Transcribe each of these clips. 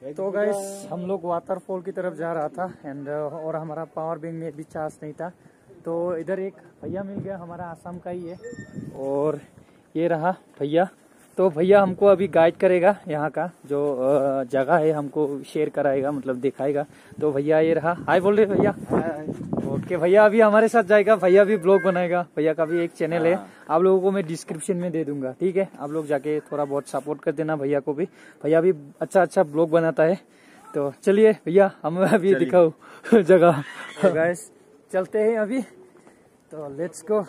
तो गाइस हम लोग वाटरफॉल की तरफ जा रहा था एंड और हमारा पावर बैंक में भी चार्ज नहीं था, तो इधर एक भैया मिल गया, हमारा आसाम का ही है और ये रहा भैया। तो भैया हमको अभी गाइड करेगा, यहाँ का जो जगह है हमको शेयर कराएगा, मतलब दिखाएगा। तो भैया ये रहा, हाय बोल रहे भैया। ओके भैया अभी हमारे साथ जाएगा, भैया भी ब्लॉग बनाएगा। भैया का भी एक चैनल है, आप लोगों को मैं डिस्क्रिप्शन में दे दूंगा, ठीक है? आप लोग जाके थोड़ा बहुत सपोर्ट कर देना भैया को भी, भैया भी अच्छा ब्लॉग बनाता है। तो चलिए भैया हमें अभी दिखाओ जगह। गाइस चलते हैं अभी, तो लेट्स गो।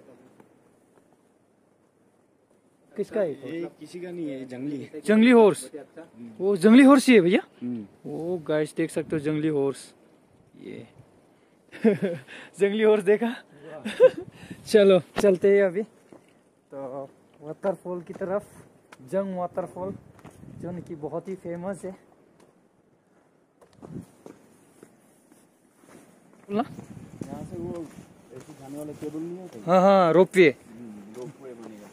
किसका है? ये किसी का नहीं है, जंगली है। जंगली हॉर्स, वो जंगली हॉर्स ही है भैया। वो गाइस देख सकते हो जंगली हॉर्स, ये जंगली हॉर्स देखा। चलो चलते हैं अभी तो वाटरफॉल की तरफ, जंग वाटरफॉल जो कि बहुत ही फेमस है। यहाँ से वो ऐसे जाने वाला केबल नहीं होता? हाँ हाँ रोपवे बनेगा।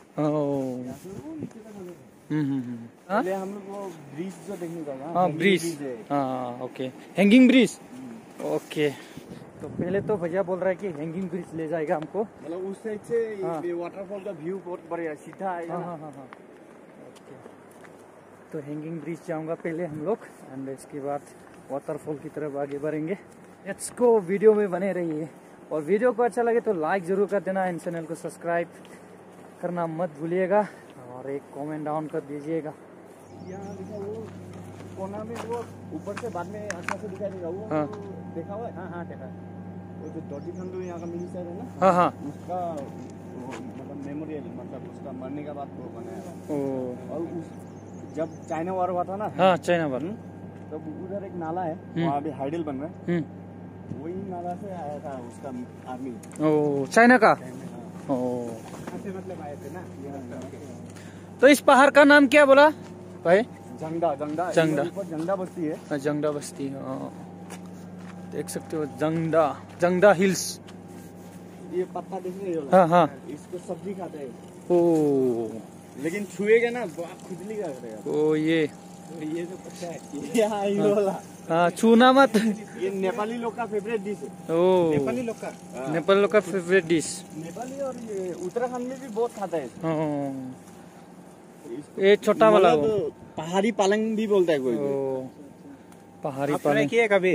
पहले हम लोग वो ब्रिज जो देखने का ना। हाँ ब्रिज, हाँ ओके, हैंगिंग ब्रिज। ओके तो पहले तो भैया बोल रहा है कि हैंगिंग ब्रिज ले जाएगा हमको, मतलब उस साइड से वाटरफॉल का व्यू बहुत बढ़िया सीधा है। हाँ। ओके तो हैंगिंग ब्रिज जाऊंगा पहले हम लोग एंड इसके बाद वाटरफॉल की तरफ आगे बढ़ेंगे। लेट्स गो, वीडियो में बने रहिए और वीडियो को अच्छा लगे तो लाइक जरूर कर देना एंड चैनल को सब्सक्राइब करना मत भूलिएगा और एक कमेंट डाउन कर दीजिएगा। यहाँ देखा वो कोना में, वो ऊपर से बाद में अच्छा से दिखाई देगा वो। हाँ देखा हुआ है? हाँ देखा। वो जो डॉटी खंडू यहाँ का मिनिस्टर है ना, हाँ उसका मतलब मेमोरियल, मतलब उसका मरने का बाद वो बनाया। और उस जब चाइना वार हुआ था ना, हाँ चाइना वार, तब उधर एक नाला है, वहाँ अभी हाइडल बन रहा है, वही नाला से आया था उसका आर्मी। ओ चाइना का। ओ मतलब आए थे ना। तो इस पहाड़ का नाम क्या बोला भाई? जंगदा बस्ती है। जंगदा बस्ती, हाँ देख सकते हो जंगदा हिल्स। ये पत्ता देखने हाँ इसको सब्जी खाते हैं। ओ लेकिन छुएगा ना खुजली का करेगा। ओ ये तो पता है ये वाला। हाँ छूना मत। ये नेपाली लोग का फेवरेट डिश है। ओ नेपाली लोग का फेवरेट डिश। नेपाली और ये उत्तराखंड में भी बहुत खाता है। ये छोटा वाला पहाड़ी पालंग भी बोलता है कोई। पहाड़ी पालंग किए कभी?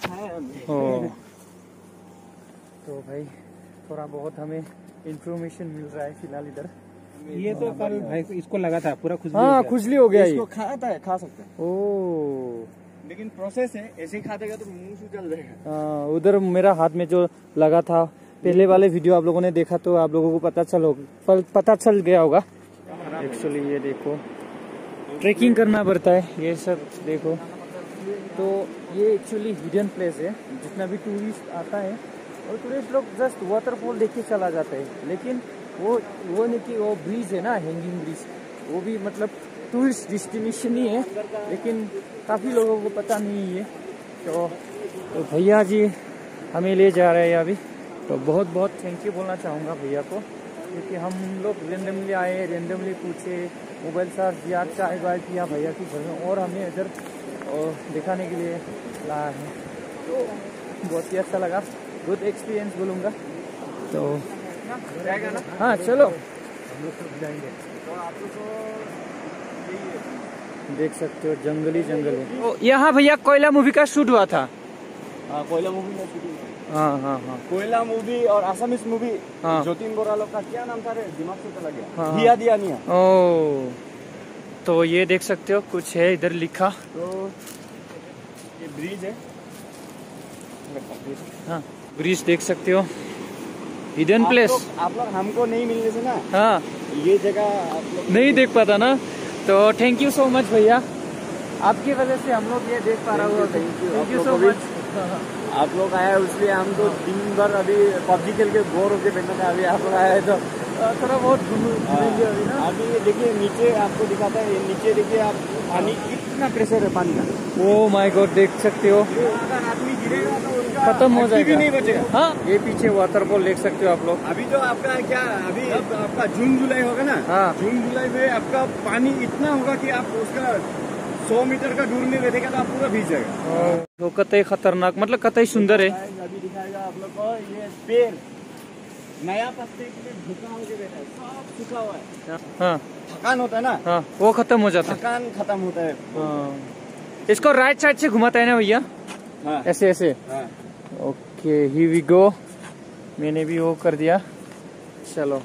तो भाई थोड़ा बहुत हमें इंफॉर्मेशन मिल रहा है फिलहाल इधर। ये तो कल भाई इसको लगा था पूरा खुजली। हाँ खुजली हो गया। इसको खा सकते हैं। ओ लेकिन प्रोसेस है, ऐसे ही खातेगा तो मुंह से जल जाएगा। उधर मेरा हाथ में जो लगा था पहले वाले वीडियो आप लोगों ने देखा तो आप लोगों को पता चल गया होगा। एक्चुअली ये देखो ट्रेकिंग करना पड़ता है ये सब देखो। तो ये एक्चुअली हिडन प्लेस है, जितना भी टूरिस्ट आता है और टूरिस्ट लोग जस्ट वाटरफॉल देख के चला जाता है, लेकिन वो नहीं कि वो ब्रिज है ना, हैंगिंग ब्रिज, वो भी मतलब टूरिस्ट डेस्टिनेशन ही है, लेकिन काफ़ी लोगों को पता नहीं है। तो भैया जी हमें ले जा रहे हैं अभी, तो बहुत बहुत थैंक यू बोलना चाहूँगा भैया को, क्योंकि हम लोग रेंडमली आए, रेंडमली पूछे, मोबाइल चार्ज दिया, चाय बाय किया भैया की घर में और हमें इधर दिखाने के लिए लाया है। तो बहुत ही अच्छा लगा, गुड एक्सपीरियंस बोलूँगा। तो हाँ चलो हम लोग सब जाएंगे। तो आप लोग को देख सकते हो जंगल है। तो यहाँ भैया कोयला मूवी का शूट हुआ था। कोयला मूवी में शूटिंग। हाँ कोयला मूवी और आसामिस मूवी। हाँ ज्योतिन बोरा लोग का क्या नाम था रे, दिमाग से चला गया। दिया दिया नहीं है। ओ तो ये देख सकते हो कुछ है इधर लिखा। तो ये ब्रिज है। हाँ ब्रिज देख सकते हो, हिडन प्लेस। आप लोग हमको नहीं मिलने से ना, हाँ ये जगह आप लोग नहीं देख पाता ना। तो थैंक यू सो मच भैया, आपकी वजह से हम लोग ये देख पा रहा हूँ। Thank you so much. आप लोग आए इसलिए हम तो दिन भर अभी पबजी खेल के बोर होके बैठे थे, अभी आप लोग आए तो थोड़ा बहुत घूमेंगे अभी ना। अभी देखिए नीचे आपको दिखाता है, नीचे देखिए आप, पानी कितना प्रेशर है पानी का। ओ माय गॉड देख सकते हो, अगर आदमी गिरेगा तो उसका खत्म हो जाएगा, नहीं बचेगा। हाँ ये पीछे वाटरफॉल देख सकते हो आप लोग। अभी जो आपका क्या, अभी आपका जून जुलाई होगा ना, हाँ जून जुलाई में आपका पानी इतना होगा कि आप उसका 100 मीटर का दूर में बैठेगा तो आप पूरा भीग जाएगा। तो कतई खतरनाक, मतलब कतई सुंदर है। अभी दिखाएगा आप लोग को, ये पेड़ नया पत्ते के लिए झुका होके बैठा है, सब सूखा हुआ है। हाँ थकान होता है ना, हाँ, वो खत्म हो जाता है। थकान खत्म होता है। हाँ। इसको राइट साइड से घुमाता है ना भैया, हाँ ऐसे ऐसे। हाँ। Okay, here we go. मैंने भी वो कर दिया। चलो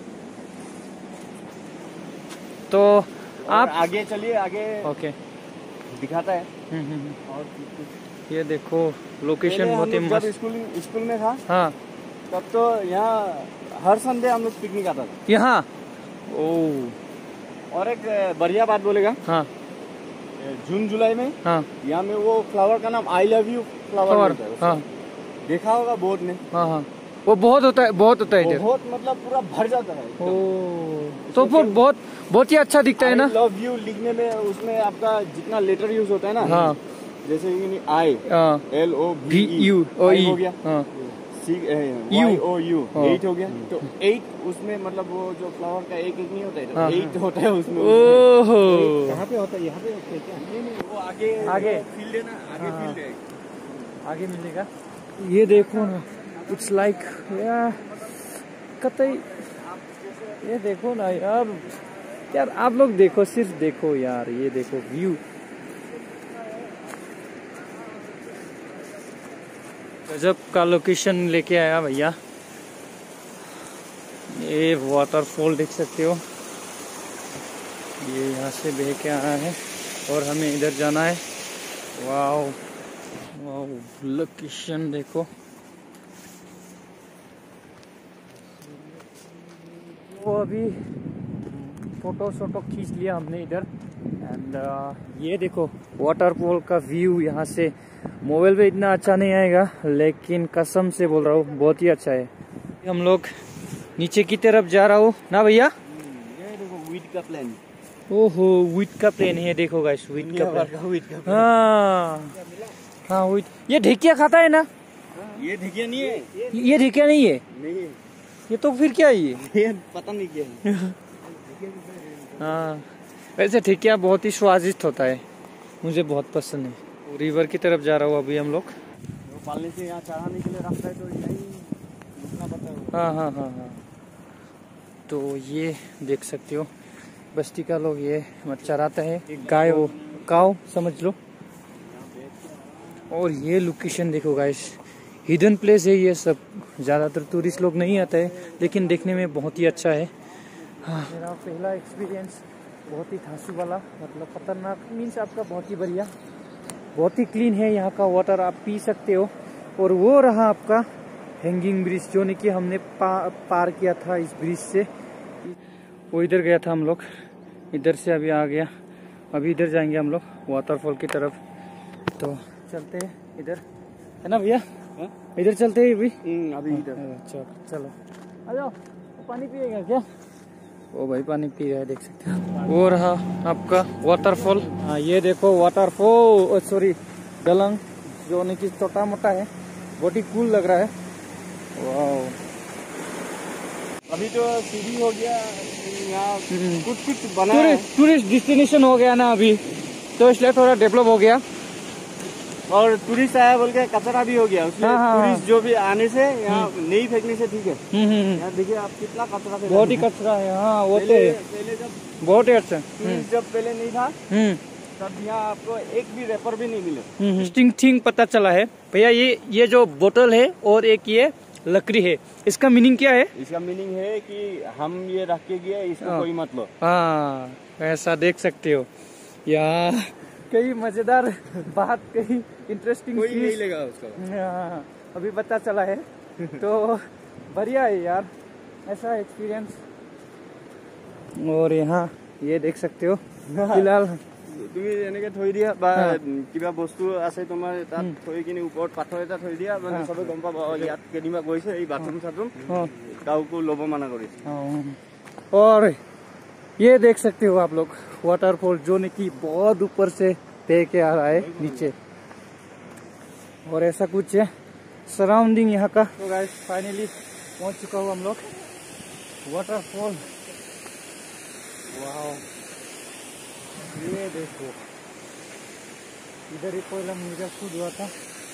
तो आप आगे चलिए, आगे ओके दिखाता है। और और ये देखो लोकेशन पहले बहुत ही हम लोग जब मस्त। स्कूल में था हाँ तब तो यहाँ हर संडे हम लोग पिकनिक आता था। यहाँ। ओ और एक बढ़िया बात बोलेगा, हाँ जून जुलाई में हाँ यहाँ में वो फ्लावर का नाम I love you flower flower, होता है। हाँ देखा होगा बोर्ड में। हाँ हाँ, वो बहुत होता है, बहुत होता है इधर। बहुत मतलब पूरा भर जाता है। ओ तो फिर बहुत बहुत ही अच्छा दिखता है ना। आई लव यू लिखने में उसमें आपका जितना लेटर यूज होता है ना, हाँ जैसे आई LOVU हो गया, हाँ YOU हाँ। 8 हो गया, तो 8 उसमें मतलब वो जो फ्लावर का एक नहीं होता है, हाँ, 8 होता है उसमें। ओहो, कहाँ पे होता है, यहाँ पे होता है क्या? नहीं, वो आगे आगे। फील्ड है ना, आगे हाँ। फील्ड है। आगे मिलेगा। ये देखो ना, इट्स लाइक कतई, ये देखो ना यार, यार आप लोग देखो, सिर्फ देखो यार, ये देखो व्यू। गजब का लोकेशन लेके आया भैया। ये वाटरफॉल देख सकते हो, ये यहाँ से बह के आया है और हमें इधर जाना है। वाओ वाओ, लोकेशन देखो। वो अभी फोटो शोटो खींच लिया हमने इधर। एंड ये देखो वाटरफॉल का व्यू यहाँ से। मोबाइल पे इतना अच्छा नहीं आएगा, लेकिन कसम से बोल रहा हूँ बहुत ही अच्छा है। हम लोग नीचे की तरफ जा रहा हूँ ना भैया। ये देखो वीट का प्लान। ओहो, वीट का प्लेन है, देखो गाइस, वीट का प्लेन। वीट का हाँ हाँ, वीट। ये ढेकिया खाता है ना? ये ढेकिया नहीं है, ये ढेकिया नहीं है, नहीं है। ये तो फिर क्या है ये? पता नहीं क्या है। हाँ, वैसे ठेकिया बहुत ही स्वादिष्ट होता है, मुझे बहुत पसंद है। रिवर की तरफ जा रहा हूँ अभी हम लोग। वो पालने से यहाँ चढ़ाने के लिए रास्ता है, तो यही रुकना पड़ता है। हाँ हाँ हाँ हाँ, तो ये देख सकते हो बस्ती का लोग ये मत चराता है, गाय, वो काव समझ लो। और ये लोकेशन देखो गाइस, हिडन प्लेस है ये सब, ज़्यादातर टूरिस्ट लोग नहीं आते हैं, लेकिन देखने में बहुत ही अच्छा है। हाँ, मेरा पहला एक्सपीरियंस बहुत ही धांसू वाला, मतलब खतरनाक मीन्स आपका बहुत ही बढ़िया, बहुत ही क्लीन है यहाँ का वाटर, आप पी सकते हो। और वो रहा आपका हैंगिंग ब्रिज, जो कि हमने पार किया था इस ब्रिज से। वो इधर गया था हम लोग, इधर से अभी आ गया, अभी इधर जाएंगे हम लोग वाटरफॉल की तरफ। तो चलते हैं इधर, है ना भैया? इधर चलते हैं अभी इधर। अच्छा चलो आ जाओ। पानी पिएगा क्या? ओ भाई पानी पी रहा है, देख सकते हो। वो रहा आपका वाटरफॉल। हाँ ये देखो वाटरफॉल, सॉरी दलंग, जो कि छोटा मोटा है, बहुत ही कूल लग रहा है। वाह, अभी तो सीढ़ी हो गया, यहाँ कुछ बना है। टूरिस्ट डेस्टिनेशन हो गया ना अभी, तो इसलिए थोड़ा डेवलप हो गया। और टूरिस्ट आया बोल के कचरा भी हो गया, उसमें हाँ, टूरिस्ट जो भी आने से यहाँ नहीं फेंकने से ठीक है। यहाँ देखिए आप कितना कचरा फैला बहुत ही है। कचरा है। हाँ वो तो पहले है, पहले जब बहुत ही अच्छा। टूरिस्ट जब पहले नहीं था तब यहाँ आपको एक भी रेपर भी नहीं मिले। इंटरेस्टिंग थिंग पता चला है भैया, ये जो बोतल है और एक ये लकड़ी है, इसका मीनिंग क्या है? इसका मीनिंग है कि हम ये रख के गए, इसको कोई मत लो। हाँ ऐसा देख सकते हो यार, कई मजेदार बात, कई इंटरेस्टिंग कोई नहीं लेगा उसका। हाँ, अभी पता चला है। तो बढ़िया है यार ऐसा एक्सपीरियंस। और यहाँ ये देख सकते हो फिलहाल তুমি এনেকে থৈ দিয়া বা কিবা বস্তু আছে তোমাৰ তাত থৈ কিনে ওপৰত পাথৰ এটা থৈ দিয়া, মানে সবে গম পাব ইয়াত কেনিবা গৈছে, এই বাথৰুম চাথৰুম কাউকে ল'ব মানা কৰিছে। और ये देख सकते हो आप लोग वाटरफॉल, जो कि बहुत ऊपर से बह के आ रहा है नीचे, और ऐसा कुछ है सराउंडिंग यहाँ का। तो गाइस फाइनली पहुंच चुका हूँ हम लोग वाटरफॉल। वाओ, ये देखो इधर ही कोयला मुर्गा शूट हुआ था।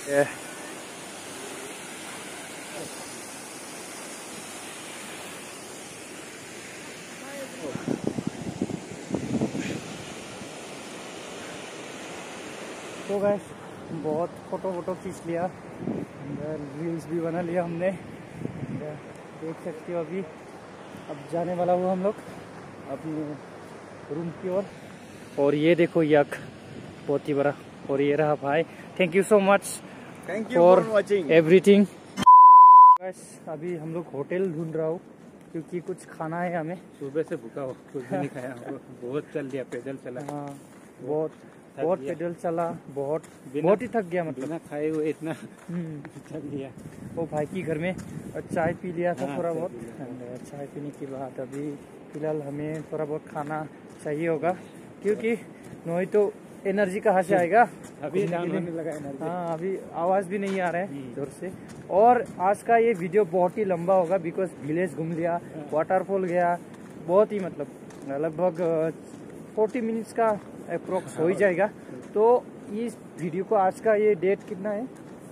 तो गाइस बहुत फोटो खींच लिया, रील्स भी बना लिया हमने। देख सकते हो अभी अब जाने वाला हुआ हम लोग अपने रूम की ओर। और ये देखो यक बहुत ही बड़ा। और ये रहा भाई, thank you so much for watching everything. अभी हम लोग होटल ढूंढ रहा हूँ क्योंकि कुछ खाना है हमें। सुबह से भूखा हो, कुछ भी नहीं खाया। बहुत चल दिया, पैदल चला। हाँ बहुत पैदल चला, बहुत ही थक गया मतलब। बिना खाए हुए इतना चल दिया। वो भाई की घर में चाय पी लिया था थोड़ा बहुत। बहुत। चाय पीने के बाद अभी फिलहाल हमें थोड़ा बहुत खाना चाहिए होगा क्योंकि नहीं तो एनर्जी कहाँ से आएगा। अभी डाउन होने लगा एनर्जी। हाँ अभी आवाज़ भी नहीं आ रहा है जोर से। और आज का ये वीडियो बहुत ही लंबा होगा बिकॉज विलेज घूम लिया, वाटरफॉल गया, बहुत ही मतलब लगभग 40 मिनट्स का अप्रोक्स हो ही जाएगा। तो इस वीडियो को आज का ये डेट कितना है,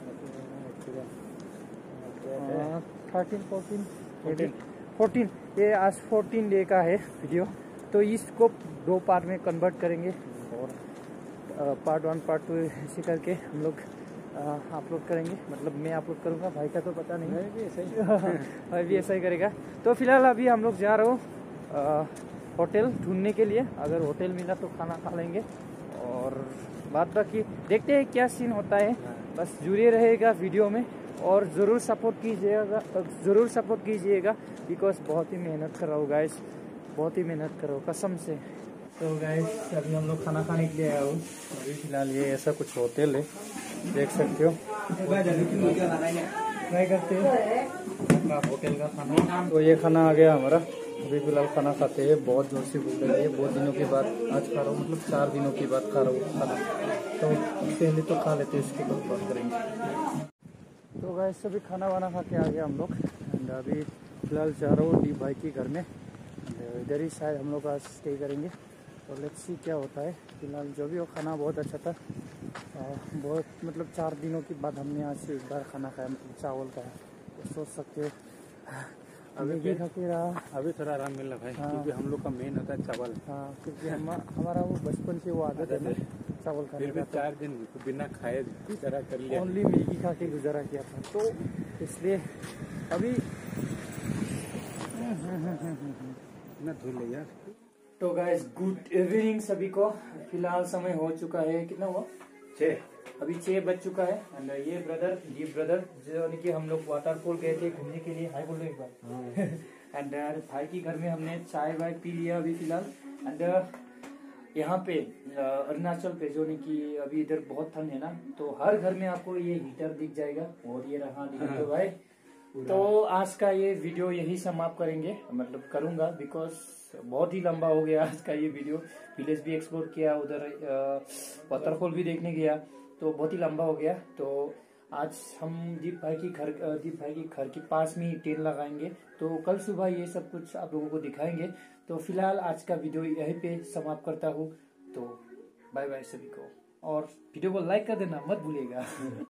14 ये आज 14 डे का है वीडियो। तो इसको 2 पार्ट में कन्वर्ट करेंगे और पार्ट 1 पार्ट 2 ऐसे करके हम लोग अपलोड करेंगे। मतलब मैं अपलोड करूँगा, भाई का तो पता नहीं, भाई भी ऐसा ही करेगा। तो फिलहाल अभी हम लोग जा रहे हो होटल ढूंढने के लिए। अगर होटल मिला तो खाना खा लेंगे और बाद बाकी देखते हैं क्या सीन होता है। बस जुड़े रहेगा वीडियो में और ज़रूर सपोर्ट कीजिएगा बिकॉज बहुत ही मेहनत कर रहा हूँ गाइस, बहुत ही मेहनत कर रहा हूँ कसम से। तो गाइस अभी हम लोग खाना खाने के लिए आया हूँ। अभी फिलहाल ये ऐसा कुछ होटल है, देख सकते हो। ट्राई करते हैं होटल का खाना। तो ये खाना आ गया हमारा। अभी फिलहाल खाना खाते हैं, बहुत जोर से भूख लगी है। बहुत दिनों के बाद आज खा रहा हूँ, मतलब 4 दिनों के बाद खा रहा हूँ खाना। तो पहले तो खा लेते हैं, इसके बाद बात करेंगे। तो गाइस अभी खाना वाना खा के आ गया हम लोग। एंड अभी फिलहाल जा रहा हूँ डी भाई के घर में। इधर ही शायद हम लोग आज स्टे करेंगे। तो लेट्स सी क्या होता है। फिलहाल जो भी हो खाना बहुत अच्छा था। बहुत मतलब 4 दिनों के बाद हमने आज एक बार खाना खाया, मतलब चावल का। तो सोच सकते हो अभी खा के रहा। अभी थोड़ा आराम मिल रहा भाई। हाँ। क्योंकि हम लोग का मेन होता है चावल। हाँ क्योंकि हमारा वो बचपन से वो आदत है ना चावल खाने फिर भी का। 4 दिन बिना खाए गुजारा कर लिया। ओनली मैगी खा के गुजारा किया था, तो इसलिए अभी ना धुल ले यार। तो गाइस गुड इवनिंग सभी को। फिलहाल समय हो चुका है, कितना हुआ 6, अभी 6 बज चुका है। एंड ये ब्रदर जो कि हम लोग वाटरफॉल गए थे घूमने के लिए। हाय बोलो एक बार। एंड भाई की घर में हमने चाय वाय पी लिया अभी फिलहाल। एंड यहाँ पे अरुणाचल पे जो कि अभी इधर बहुत ठंड है ना, तो हर घर में आपको ये हीटर दिख जाएगा। और ये रहा दिख भाई। तो आज का ये वीडियो यही समाप्त करेंगे, मतलब करूंगा बिकॉज बहुत ही लंबा हो गया आज का ये वीडियो। विलेज भी एक्सप्लोर किया, उधर वाटरफॉल भी देखने गया, तो बहुत ही लंबा हो गया। तो आज हम दीप भाई के घर के पास में ही टेंट लगाएंगे। तो कल सुबह ये सब कुछ आप लोगों को दिखाएंगे। तो फिलहाल आज का वीडियो यहीं पे समाप्त करता हूँ। तो बाय बाय सभी को, और वीडियो को लाइक कर देना मत भूलिएगा।